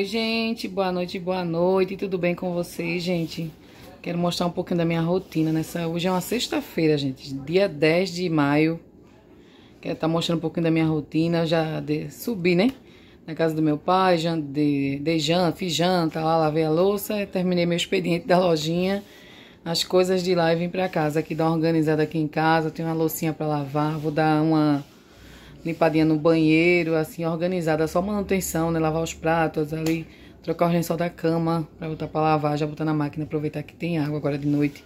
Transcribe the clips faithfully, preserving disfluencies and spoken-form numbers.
Oi, gente, boa noite, boa noite, tudo bem com vocês, gente? Quero mostrar um pouquinho da minha rotina nessa... Hoje é uma sexta-feira, gente, dia dez de maio. Quero estar mostrando um pouquinho da minha rotina. Já de... subi, né? Na casa do meu pai, já de... dei janta, fiz janta, lá lavei a louça, terminei meu expediente da lojinha. As coisas de lá e vim pra casa, aqui dar uma organizada aqui em casa. Tem uma loucinha pra lavar, vou dar uma limpadinha no banheiro, assim, organizada, só manutenção, né? Lavar os pratos ali, trocar o lençol da cama pra botar pra lavar, já botar na máquina, aproveitar que tem água agora de noite.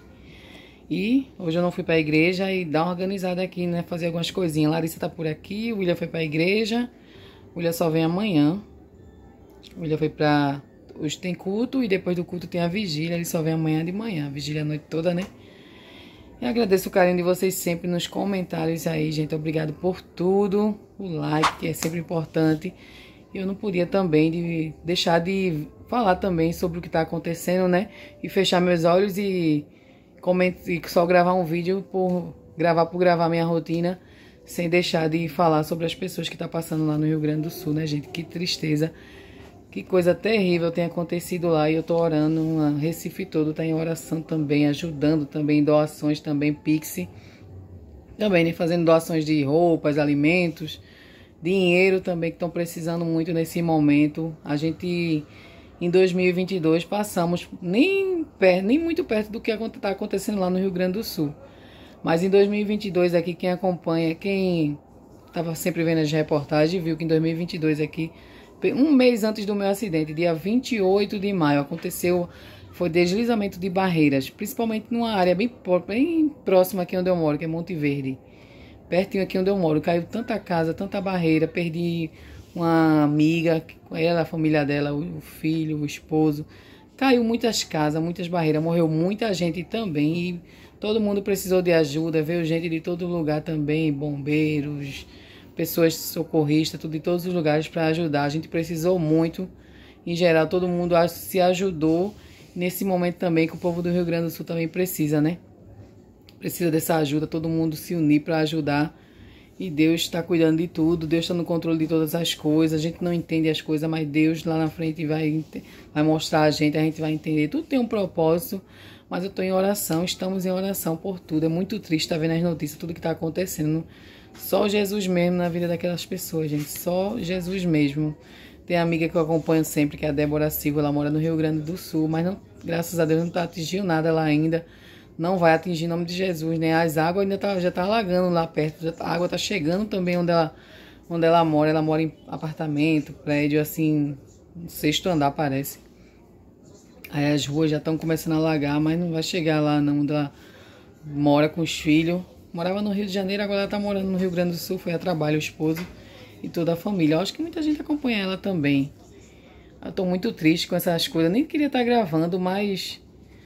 E hoje eu não fui pra igreja e dar uma organizada aqui, né? Fazer algumas coisinhas. Larissa tá por aqui, o William foi pra igreja, o William só vem amanhã. O William foi pra... Hoje tem culto e depois do culto tem a vigília, ele só vem amanhã de manhã, a vigília a noite toda, né? E agradeço o carinho de vocês sempre nos comentários aí, gente. Obrigado por tudo. O like, que é sempre importante. Eu não podia também de deixar de falar também sobre o que está acontecendo, né? E fechar meus olhos e, comentar, e só gravar um vídeo por gravar por gravar minha rotina, sem deixar de falar sobre as pessoas que estão passando lá no Rio Grande do Sul, né, gente? Que tristeza. Que coisa terrível tem acontecido lá e eu tô orando, o Recife todo tá em oração também, ajudando também, doações também, Pix. Também, né, fazendo doações de roupas, alimentos, dinheiro também, que estão precisando muito nesse momento. A gente, em dois mil e vinte e dois, passamos nem, perto, nem muito perto do que tá acontecendo lá no Rio Grande do Sul. Mas em dois mil e vinte e dois aqui, quem acompanha, quem tava sempre vendo as reportagens, viu que em dois mil e vinte e dois aqui, um mês antes do meu acidente, dia vinte e oito de maio, aconteceu, foi deslizamento de barreiras, principalmente numa área bem, bem próxima aqui onde eu moro, que é Monte Verde. Pertinho aqui onde eu moro, caiu tanta casa, tanta barreira, perdi uma amiga, ela, a família dela, o filho, o esposo. Caiu muitas casas, muitas barreiras, morreu muita gente também e todo mundo precisou de ajuda, veio gente de todo lugar também, bombeiros, pessoas socorristas, tudo de todos os lugares para ajudar. A gente precisou muito, em geral, todo mundo se ajudou nesse momento também, que o povo do Rio Grande do Sul também precisa, né? Precisa dessa ajuda, todo mundo se unir para ajudar. E Deus está cuidando de tudo, Deus está no controle de todas as coisas. A gente não entende as coisas, mas Deus lá na frente vai, vai mostrar a gente, a gente vai entender. Tudo tem um propósito, mas eu estou em oração, estamos em oração por tudo. É muito triste estar vendo as notícias, tudo que está acontecendo. Só Jesus mesmo na vida daquelas pessoas, gente. Só Jesus mesmo. Tem a amiga que eu acompanho sempre, que é a Débora Silva. Ela mora no Rio Grande do Sul, mas não, graças a Deus não está atingindo nada lá ainda. Não vai atingir em nome de Jesus, né? As águas ainda tá, já tá alagando lá perto. Já tá, a água tá chegando também onde ela, onde ela mora. Ela mora em apartamento, prédio, assim, no sexto andar, parece. Aí as ruas já estão começando a alagar, mas não vai chegar lá não, onde ela mora com os filhos. Morava no Rio de Janeiro, agora ela tá morando no Rio Grande do Sul, foi a trabalho, o esposo e toda a família. Eu acho que muita gente acompanha ela também. Eu tô muito triste com essas coisas, nem queria estar gravando, mas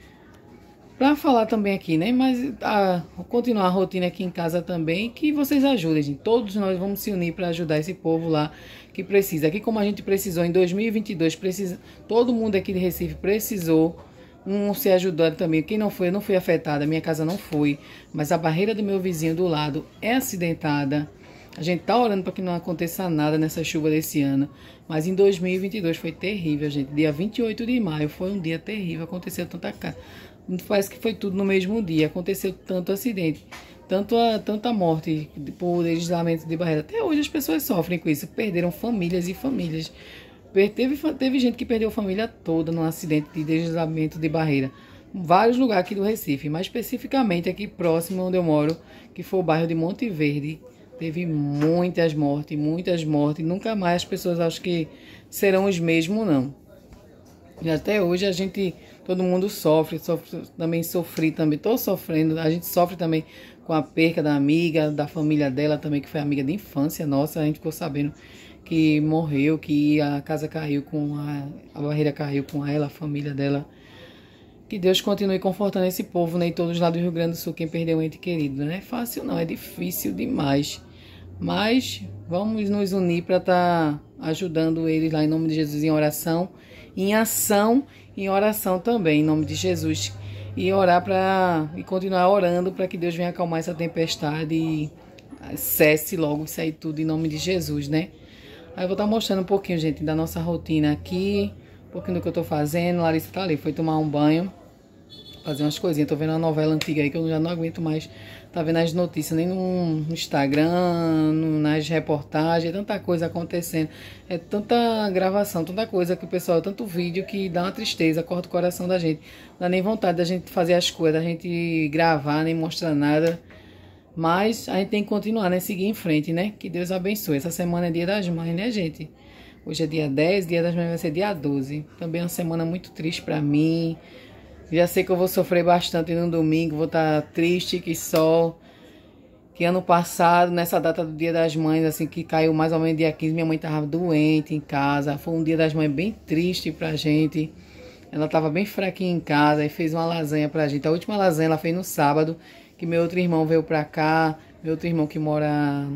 pra falar também aqui, né? Mas a, continuar a rotina aqui em casa também, que vocês ajudem, gente. Todos nós vamos se unir para ajudar esse povo lá que precisa. Aqui como a gente precisou em dois mil e vinte e dois, precisa, todo mundo aqui de Recife precisou. Um se ajudou também. Quem não foi, eu não fui afetada. Minha casa não foi. Mas a barreira do meu vizinho do lado é acidentada. A gente tá orando para que não aconteça nada nessa chuva desse ano. Mas em dois mil e vinte e dois foi terrível, gente. Dia vinte e oito de maio foi um dia terrível. Aconteceu tanta casa. Parece que foi tudo no mesmo dia. Aconteceu tanto acidente. Tanto a, tanta morte por deslizamento de barreira. Até hoje as pessoas sofrem com isso. Perderam famílias e famílias. Teve, teve gente que perdeu a família toda num acidente de deslizamento de barreira. Vários lugares aqui do Recife, mas especificamente aqui próximo onde eu moro, que foi o bairro de Monte Verde. Teve muitas mortes, muitas mortes. Nunca mais as pessoas acham que serão os mesmos, não. E até hoje a gente, todo mundo sofre, sofre também sofri também, estou sofrendo. A gente sofre também com a perca da amiga, da família dela também, que foi amiga de infância nossa. A gente ficou sabendo que morreu, que a casa caiu com a, a barreira caiu com ela, a família dela. Que Deus continue confortando esse povo, né? E todos lá do Rio Grande do Sul, quem perdeu um ente querido. Não é fácil não, é difícil demais. Mas vamos nos unir para estar tá ajudando eles lá em nome de Jesus em oração, em ação, em oração também, em nome de Jesus. E orar para e continuar orando para que Deus venha acalmar essa tempestade e cesse logo isso aí tudo em nome de Jesus, né? Aí eu vou estar mostrando um pouquinho, gente, da nossa rotina aqui. pouquinho do que eu tô fazendo. Larissa tá ali, foi tomar um banho, fazer umas coisinhas. Tô vendo uma novela antiga aí que eu já não aguento mais. Tá vendo as notícias, nem no Instagram, no, nas reportagens, é tanta coisa acontecendo. É tanta gravação, tanta coisa que o pessoal, tanto vídeo que dá uma tristeza, corta o coração da gente. Não dá nem vontade da gente fazer as coisas, da gente gravar, nem mostrar nada. Mas a gente tem que continuar, né? Seguir em frente, né? Que Deus abençoe. Essa semana é dia das mães, né, gente? Hoje é dia dez, dia das mães vai ser dia doze. Também é uma semana muito triste pra mim. Já sei que eu vou sofrer bastante no domingo, vou estar triste que só. Que ano passado, nessa data do Dia das Mães, assim, que caiu mais ou menos dia quinze, minha mãe estava doente em casa. Foi um Dia das Mães bem triste pra gente. Ela estava bem fraquinha em casa e fez uma lasanha pra gente. A última lasanha ela fez no sábado, que meu outro irmão veio pra cá. Meu outro irmão que mora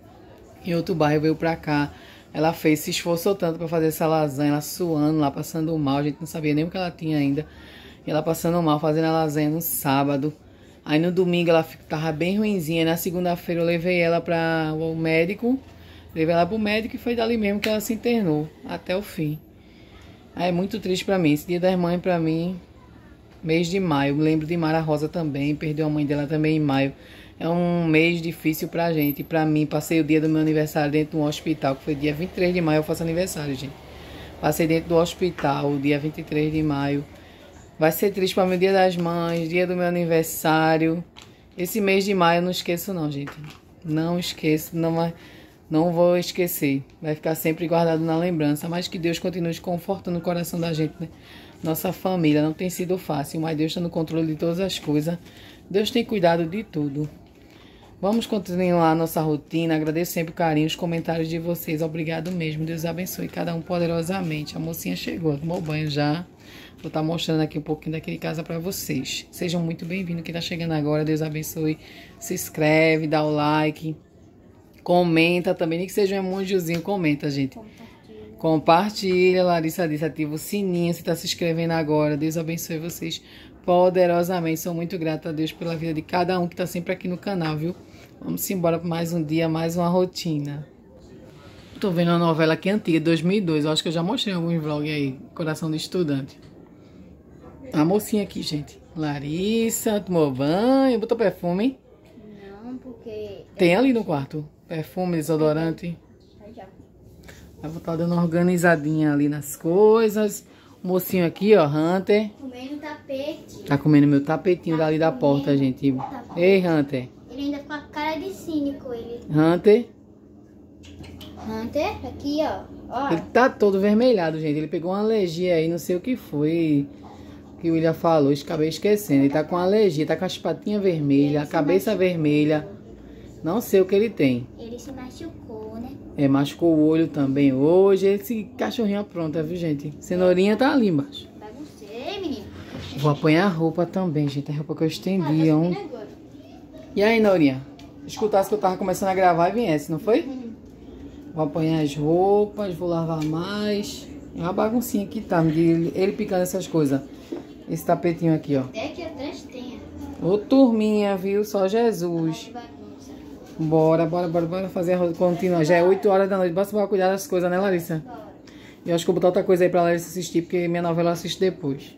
em outro bairro veio pra cá. Ela fez, se esforçou tanto pra fazer essa lasanha, ela suando lá, passando mal. A gente não sabia nem o que ela tinha ainda. E ela passando mal, fazendo a lasanha no sábado. Aí no domingo ela tava bem ruinzinha. Na segunda-feira eu levei ela para o médico. Levei ela pro médico e foi dali mesmo que ela se internou. Até o fim. Aí é muito triste pra mim. Esse Dia das Mães pra mim, mês de maio. Eu lembro de Mara Rosa também. Perdeu a mãe dela também em maio. É um mês difícil pra gente. Pra mim, passei o dia do meu aniversário dentro de um hospital. Que foi dia vinte e três de maio, eu faço aniversário, gente. Passei dentro do hospital, dia vinte e três de maio. Vai ser triste para meu Dia das Mães, dia do meu aniversário. Esse mês de maio eu não esqueço não, gente. Não esqueço, não, vai, não vou esquecer. Vai ficar sempre guardado na lembrança. Mas que Deus continue confortando o coração da gente, né? Nossa família não tem sido fácil, mas Deus está no controle de todas as coisas. Deus tem cuidado de tudo. Vamos continuar a nossa rotina. Agradeço sempre o carinho, os comentários de vocês. Obrigado mesmo. Deus abençoe cada um poderosamente. A mocinha chegou, tomou banho já. Vou estar mostrando aqui um pouquinho daquele casa para vocês. Sejam muito bem-vindos. Quem está chegando agora, Deus abençoe. Se inscreve, dá o like. Comenta também, nem que seja um emojizinho. Comenta, gente. Compartilha. Compartilha. Larissa disse, ativa o sininho. Se está se inscrevendo agora, Deus abençoe vocês poderosamente. Sou muito grata a Deus pela vida de cada um que está sempre aqui no canal, viu? Vamos embora para mais um dia, mais uma rotina. Tô vendo uma novela aqui antiga, dois mil e dois. Eu acho que eu já mostrei alguns vlogs aí. Coração do Estudante. A mocinha aqui, gente. Larissa, tomou banho, botou perfume? Não, porque... Tem ali no quarto? Perfume, desodorante? Já. Eu vou estar dando uma organizadinha ali nas coisas. O mocinho aqui, ó, Hunter. Comendo tapete. Tá comendo meu tapetinho tá dali da porta, gente. Tapete. Ei, Hunter. Ele ainda com a cara de cínico, ele. Hunter. Hunter, aqui, ó. ó. Ele tá todo vermelhado, gente. Ele pegou uma alergia aí, não sei o que foi. Que o William falou, acabei esquecendo. Ele tá com alergia, tá com as patinhas vermelhas, a cabeça machucou. vermelha. Não sei o que ele tem. Ele se machucou, né? É, machucou o olho também hoje. Esse cachorrinho apronta, viu, gente? Cenourinha tá ali embaixo. Baguncei, menino. Vou apanhar a roupa também, gente. A roupa que eu estendi, ó. E aí, Naurinha? Escutasse que eu tava começando a gravar e viesse, não foi? Uhum. Vou apanhar as roupas, vou lavar mais. É uma baguncinha que tá, ele, ele picando essas coisas. Esse tapetinho aqui, ó. Até que atrás tem. Ô, turminha, viu? Só Jesus. Bora, bora, bora, bora fazer a roda contínua. Já é oito horas da noite. Basta cuidar das coisas, né, Larissa? E eu acho que eu vou botar outra coisa aí pra Larissa assistir, porque minha novela eu assisto depois.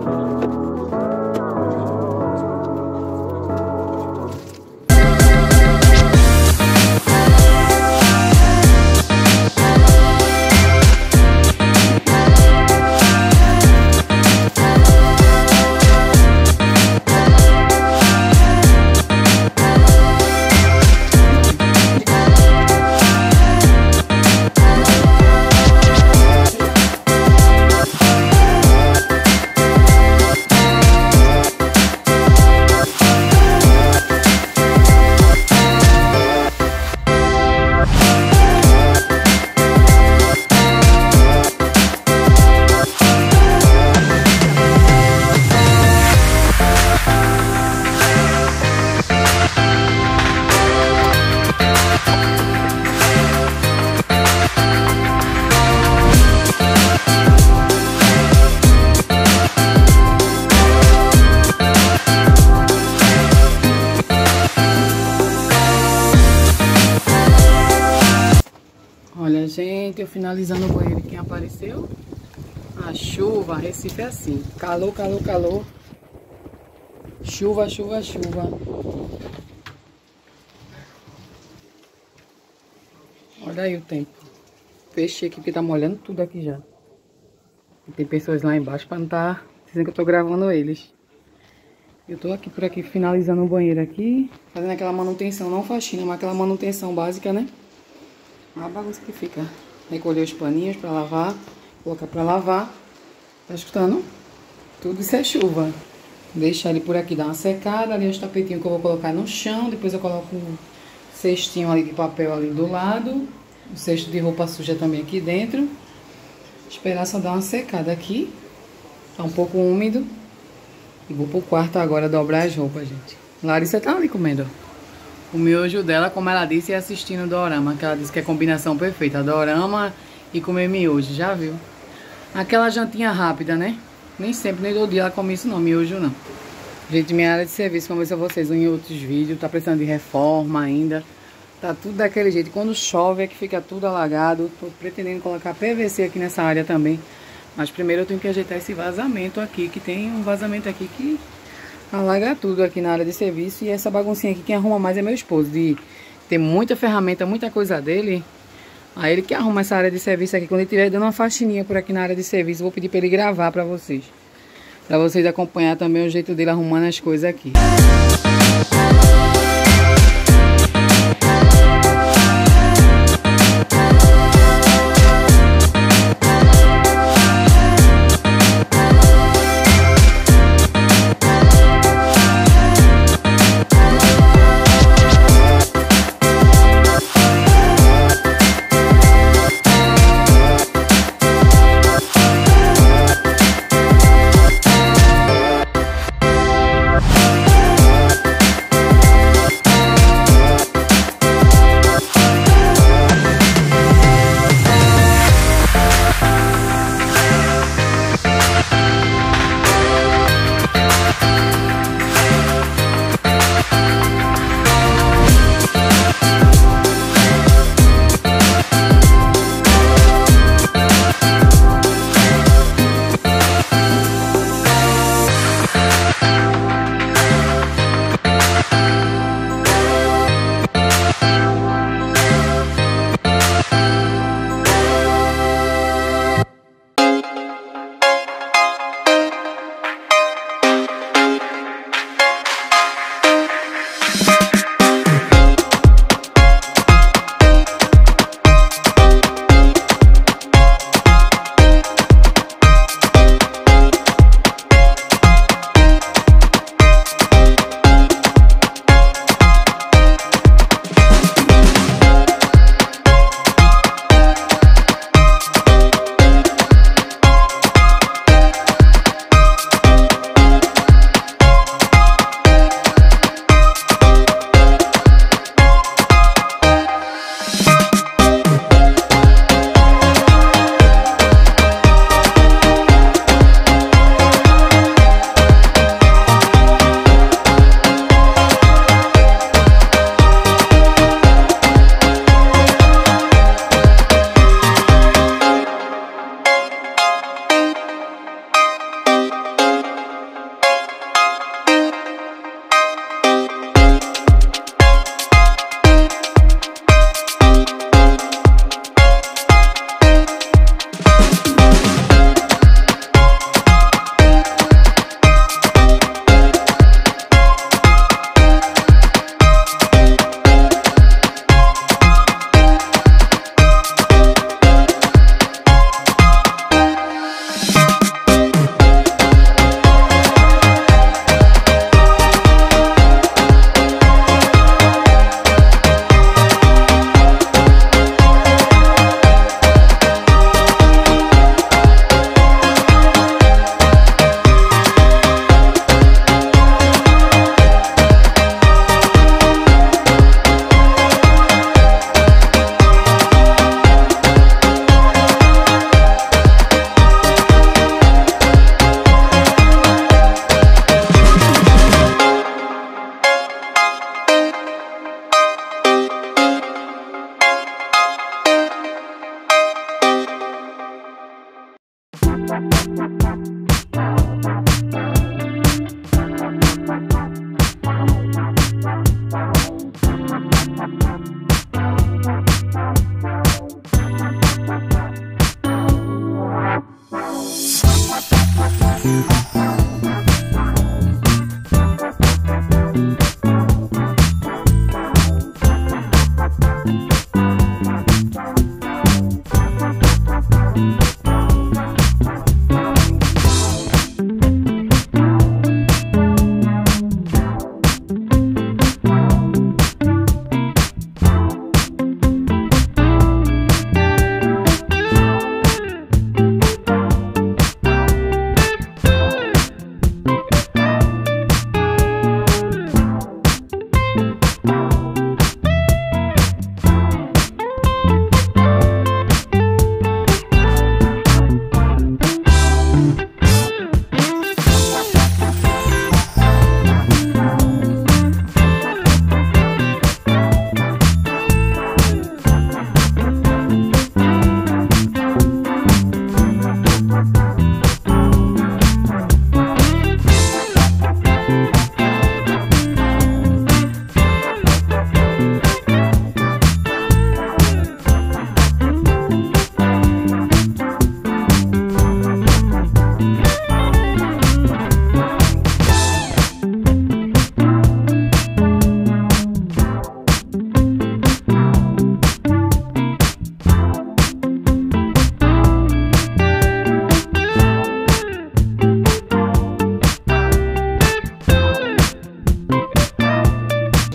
Olha, gente, eu finalizando o banheiro. Quem apareceu? A chuva. Recife é assim. Calor, calor, calor. Chuva, chuva, chuva. Olha aí o tempo. Fechei aqui porque tá molhando tudo aqui já. E tem pessoas lá embaixo pra não tá dizendo que eu tô gravando eles. Eu tô aqui por aqui finalizando o banheiro aqui. Fazendo aquela manutenção, não faxina, mas aquela manutenção básica, né? Olha a bagunça que fica. Recolher os paninhos pra lavar. Colocar pra lavar. Tá escutando? Tudo isso é chuva. Deixar ele por aqui dar uma secada. Ali os tapetinhos que eu vou colocar no chão. Depois eu coloco um cestinho ali de papel ali do lado. Um cesto de roupa suja também aqui dentro. Esperar só dar uma secada aqui. Tá um pouco úmido. E vou pro quarto agora dobrar as roupas, gente. Larissa tá ali comendo o miojo dela, como ela disse, e assistindo o dorama. Que ela disse que é a combinação perfeita. Dorama e comer miojo, já viu? Aquela jantinha rápida, né? Nem sempre, nem todo dia ela come isso não, miojo não. Gente, minha área de serviço, como eu disse a vocês em outros vídeos, tá precisando de reforma ainda. Tá tudo daquele jeito. Quando chove é que fica tudo alagado. Tô pretendendo colocar P V C aqui nessa área também. Mas primeiro eu tenho que ajeitar esse vazamento aqui, que tem um vazamento aqui que alaga tudo aqui na área de serviço. E essa baguncinha aqui, quem arruma mais é meu esposo. De ter muita ferramenta, muita coisa dele. Aí ele que arruma essa área de serviço aqui. Quando ele estiver dando uma faxininha por aqui na área de serviço, eu vou pedir pra ele gravar pra vocês. Pra vocês acompanhar também o jeito dele arrumando as coisas aqui.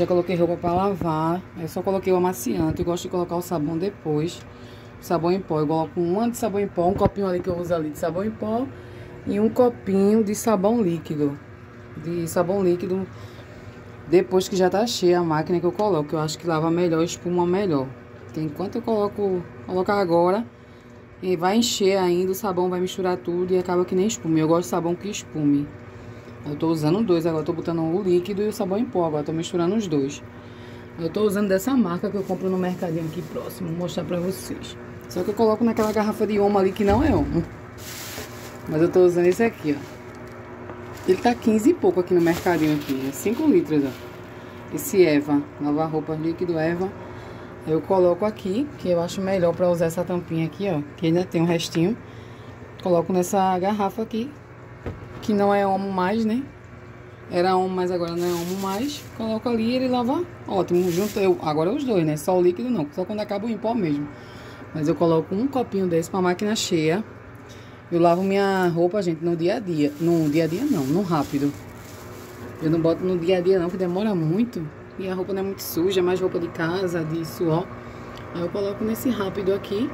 coloquei roupa pra lavar. Eu só coloquei o amaciante. Eu gosto de colocar o sabão depois. O sabão em pó. Eu coloco um ano de sabão em pó, um copinho ali que eu uso ali de sabão em pó. E um copinho de sabão líquido. De sabão líquido. Depois que já tá cheia a máquina que eu coloco. Eu acho que lava melhor, espuma melhor. Porque enquanto eu coloco, colocar agora, e vai encher ainda, o sabão vai misturar tudo e acaba que nem espume. Eu gosto de sabão que espume. Eu tô usando dois agora, eu tô botando o líquido e o sabão em pó agora, tô misturando os dois. Eu tô usando dessa marca que eu compro no mercadinho aqui próximo, vou mostrar pra vocês. Só que eu coloco naquela garrafa de Omo ali que não é Omo. Mas eu tô usando esse aqui, ó. Ele tá quinze e pouco aqui no mercadinho aqui, é cinco litros, ó. Esse Eva, lavar roupa líquido Eva. Eu coloco aqui, que eu acho melhor pra usar essa tampinha aqui, ó. Que ainda tem um restinho. Coloco nessa garrafa aqui. Que não é Omo mais, né? Era Omo, mas agora não é Omo mais. Coloco ali e ele lava ótimo. Junto eu, agora os dois, né? Só o líquido não, só quando acaba o em pó mesmo. Mas eu coloco um copinho desse pra máquina cheia. Eu lavo minha roupa, gente, no dia a dia. No dia a dia não, no rápido. Eu não boto no dia a dia não, que demora muito. E a roupa não é muito suja, é mais roupa de casa, de suor. Aí eu coloco nesse rápido aqui.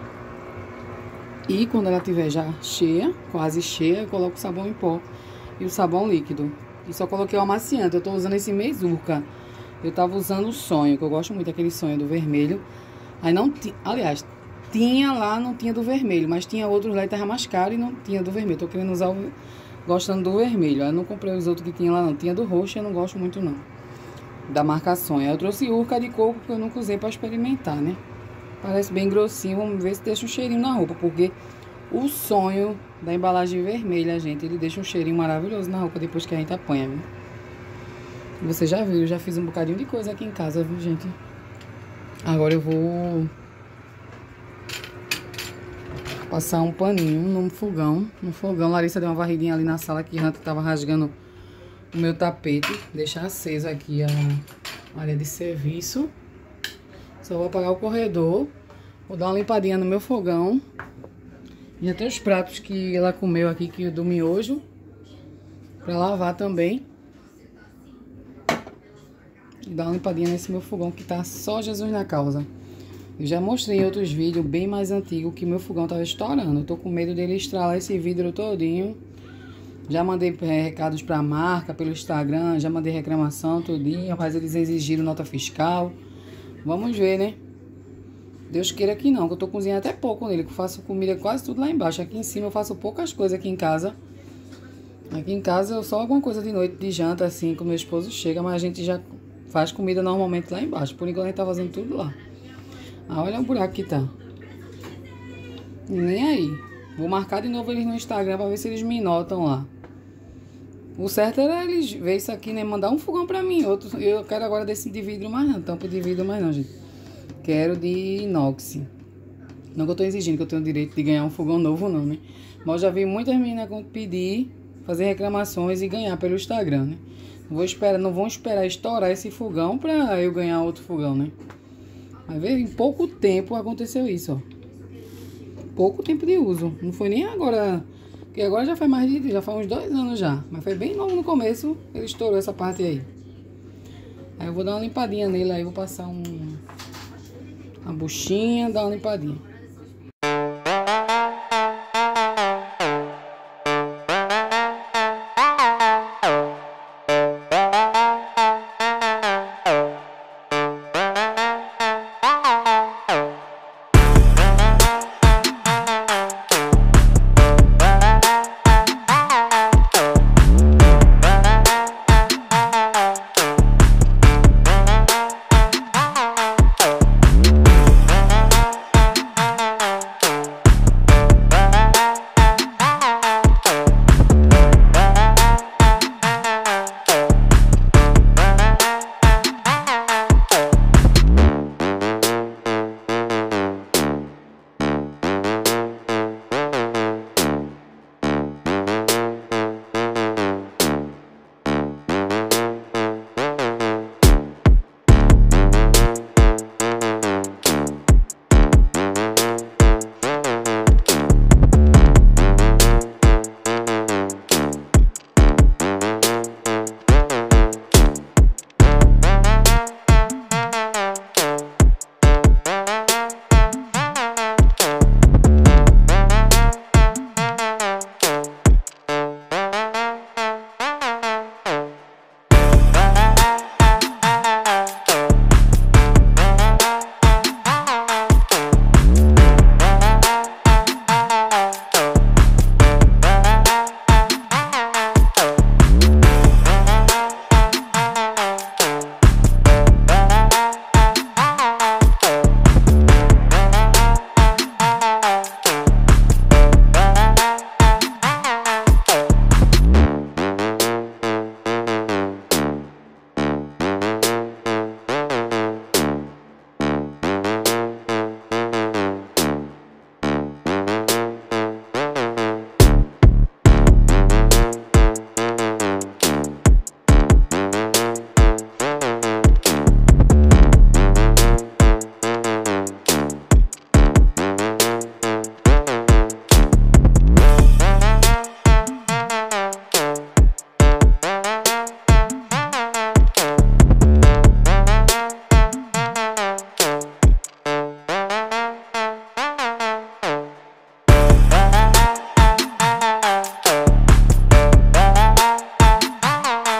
E quando ela estiver já cheia, quase cheia, eu coloco o sabão em pó e o sabão líquido. E só coloquei o amaciante. Eu tô usando esse Meizuca. Eu tava usando o Sonho, que eu gosto muito daquele Sonho do vermelho. Aí não tinha, aliás, tinha lá, não tinha do vermelho, mas tinha outros lá e tava mais caro e não tinha do vermelho. Tô querendo usar o, gostando do vermelho. Aí eu não comprei os outros que tinha lá não. Tinha do roxo, eu não gosto muito não. Da marca Sonho. Aí eu trouxe Urca de coco que eu nunca usei pra experimentar, né? Parece bem grossinho, vamos ver se deixa um cheirinho na roupa, porque o Sonho da embalagem vermelha, gente, ele deixa um cheirinho maravilhoso na roupa depois que a gente apanha, viu? Você já viu, eu já fiz um bocadinho de coisa aqui em casa, viu, gente? Agora eu vou passar um paninho no fogão, no fogão. Larissa deu uma varridinha ali na sala que Hunter tava rasgando o meu tapete. Deixar aceso aqui a área de serviço. Só vou apagar o corredor. Vou dar uma limpadinha no meu fogão. Já tem os pratos que ela comeu aqui, que do miojo. Pra lavar também. E dar uma limpadinha nesse meu fogão que tá só Jesus na causa. Eu já mostrei em outros vídeos bem mais antigos que meu fogão tava estourando. Eu tô com medo dele estralar esse vidro todinho. Já mandei é, recados pra marca pelo Instagram. Já mandei reclamação tudinho. Mas eles exigiram nota fiscal. Vamos ver, né? Deus queira que não, que eu tô cozinhando até pouco nele, que eu faço comida quase tudo lá embaixo. Aqui em cima eu faço poucas coisas aqui em casa. Aqui em casa eu só alguma coisa de noite, de janta, assim, que o meu esposo chega, mas a gente já faz comida normalmente lá embaixo. Por enquanto a gente tá fazendo tudo lá. Ah, olha o buraco que tá. E nem aí. Vou marcar de novo eles no Instagram pra ver se eles me notam lá. O certo era eles ver isso aqui, né? Mandar um fogão pra mim. Outro, eu quero agora desse de vidro mais não. Tampa de vidro mais não, gente. Quero de inox. Não que eu tô exigindo que eu tenho o direito de ganhar um fogão novo, não, né? Mas eu já vi muitas meninas pedir, fazer reclamações e ganhar pelo Instagram, né? Não vou esperar, não vão esperar estourar esse fogão pra eu ganhar outro fogão, né? Mas veja, em pouco tempo aconteceu isso, ó. Pouco tempo de uso. Não foi nem agora... Porque agora já faz mais de... Já faz uns dois anos já. Mas foi bem novo no começo. Ele estourou essa parte aí. Aí eu vou dar uma limpadinha nele. Aí eu vou passar um... Uma buchinha. Dar uma limpadinha.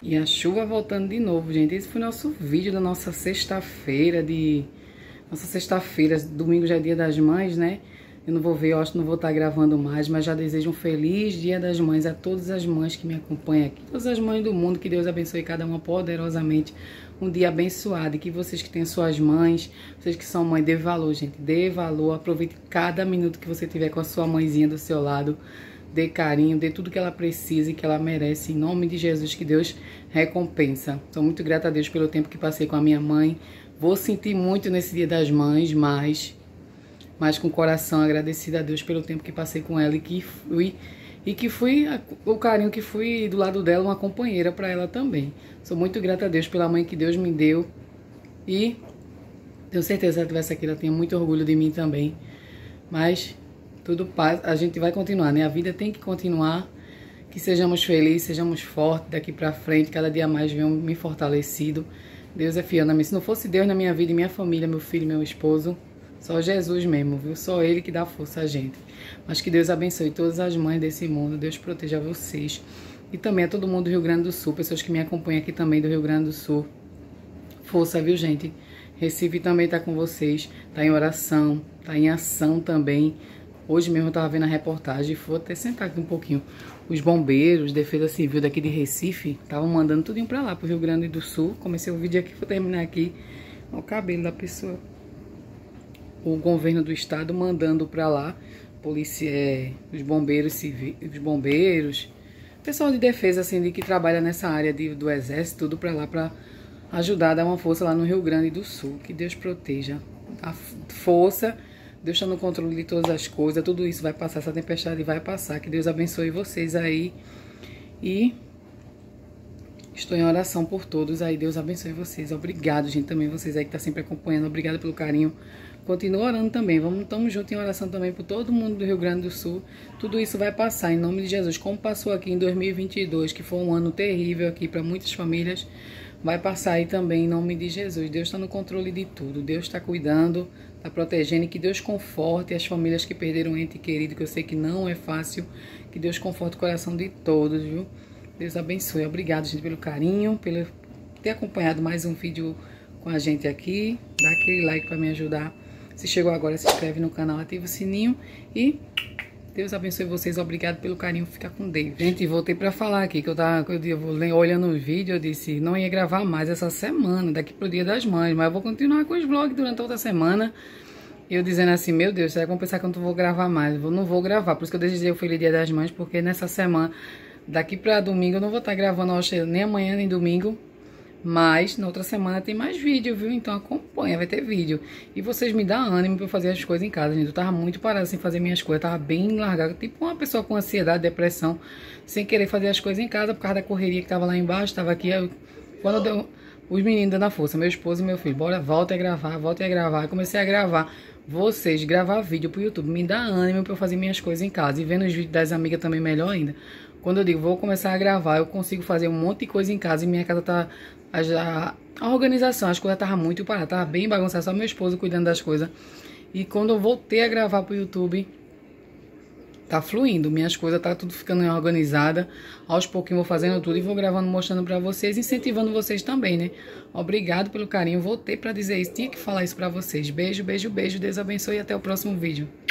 E a chuva voltando de novo, gente. Esse foi o nosso vídeo da nossa sexta-feira de... Nossa sexta-feira, domingo já é dia das mães, né? Eu não vou ver, eu acho que não vou estar gravando mais, mas já desejo um feliz dia das mães a todas as mães que me acompanham aqui. Todas as mães do mundo, que Deus abençoe cada uma poderosamente. Um dia abençoado. E que vocês que têm suas mães, vocês que são mãe, dê valor, gente. Dê valor, aproveite cada minuto que você tiver com a sua mãezinha do seu lado. Dê carinho, dê tudo que ela precisa e que ela merece. Em nome de Jesus, que Deus recompensa. Sou muito grata a Deus pelo tempo que passei com a minha mãe. Vou sentir muito nesse dia das mães, mas, mas com o coração agradecido a Deus pelo tempo que passei com ela e que fui, e que fui o carinho que fui do lado dela, uma companheira para ela também. Sou muito grata a Deus pela mãe que Deus me deu e tenho certeza que se ela estivesse aqui, ela tinha muito orgulho de mim também. Mas tudo paz, a gente vai continuar, né? A vida tem que continuar, que sejamos felizes, sejamos fortes daqui para frente, cada dia mais venham me fortalecido. Deus é fiel na minha. Se não fosse Deus na minha vida e minha família, meu filho e meu esposo, só Jesus mesmo, viu? Só Ele que dá força a gente. Mas que Deus abençoe todas as mães desse mundo, Deus proteja vocês. E também a todo mundo do Rio Grande do Sul, pessoas que me acompanham aqui também do Rio Grande do Sul. Força, viu, gente? Recife também tá com vocês, tá em oração, tá em ação também. Hoje mesmo eu tava vendo a reportagem, vou até sentar aqui um pouquinho. Os bombeiros, Defesa Civil daqui de Recife, estavam mandando tudinho pra lá, pro Rio Grande do Sul. Comecei o vídeo aqui, vou terminar aqui. Olha o cabelo da pessoa. O governo do estado mandando pra lá, polícia, é, os bombeiros civis, os bombeiros, pessoal de defesa, assim, de que trabalha nessa área de, do exército, tudo pra lá, pra ajudar a dar uma força lá no Rio Grande do Sul. Que Deus proteja. A força... Deus está no controle de todas as coisas, tudo isso vai passar, essa tempestade vai passar, que Deus abençoe vocês aí, e estou em oração por todos aí, Deus abençoe vocês, obrigado, gente, também vocês aí que estão sempre acompanhando, obrigado pelo carinho, continua orando também, vamos, estamos juntos em oração também por todo mundo do Rio Grande do Sul, tudo isso vai passar, em nome de Jesus, como passou aqui em dois mil e vinte e dois, que foi um ano terrível aqui para muitas famílias, vai passar aí também em nome de Jesus. Deus está no controle de tudo. Deus está cuidando, está protegendo. E que Deus conforte as famílias que perderam um ente querido, que eu sei que não é fácil. Que Deus conforte o coração de todos, viu? Deus abençoe. Obrigado, gente, pelo carinho, pelo ter acompanhado mais um vídeo com a gente aqui. Dá aquele like para me ajudar. Se chegou agora, se inscreve no canal, ativa o sininho e... Deus abençoe vocês, obrigado pelo carinho, fica com Deus. Gente, voltei pra falar aqui, que eu tava eu, eu, olhando o vídeo, eu disse, não ia gravar mais essa semana, daqui pro Dia das Mães, mas eu vou continuar com os vlogs durante toda a semana. E eu dizendo assim, meu Deus, será que vão pensar que eu não vou gravar mais? Eu não vou gravar, por isso que eu desejei o Feliz Dia das Mães, porque nessa semana, daqui pra domingo, eu não vou estar gravando nem amanhã, nem domingo. Mas na outra semana tem mais vídeo, viu? Então acompanha, vai ter vídeo. E vocês me dão ânimo pra eu fazer as coisas em casa, gente. Eu tava muito parada sem fazer minhas coisas. Eu tava bem largada. Tipo uma pessoa com ansiedade, depressão. Sem querer fazer as coisas em casa por causa da correria que tava lá embaixo. Tava aqui. Eu, quando deu, os meninos dando a força, meu esposo e meu filho. Bora, volta a gravar, volta a gravar. Eu comecei a gravar. Vocês, gravar vídeo pro YouTube. Me dá ânimo pra eu fazer minhas coisas em casa. E vendo os vídeos das amigas também melhor ainda. Quando eu digo, vou começar a gravar, eu consigo fazer um monte de coisa em casa. E minha casa tá... A, a organização, as coisas estavam muito paradas, tava bem bagunçada, só meu esposo cuidando das coisas. E quando eu voltei a gravar pro YouTube, tá fluindo, minhas coisas tá tudo ficando organizada. Aos pouquinhos vou fazendo tudo e vou gravando, mostrando pra vocês, incentivando vocês também, né? Obrigado pelo carinho, voltei pra dizer isso, tinha que falar isso pra vocês. Beijo, beijo, beijo, Deus abençoe e até o próximo vídeo.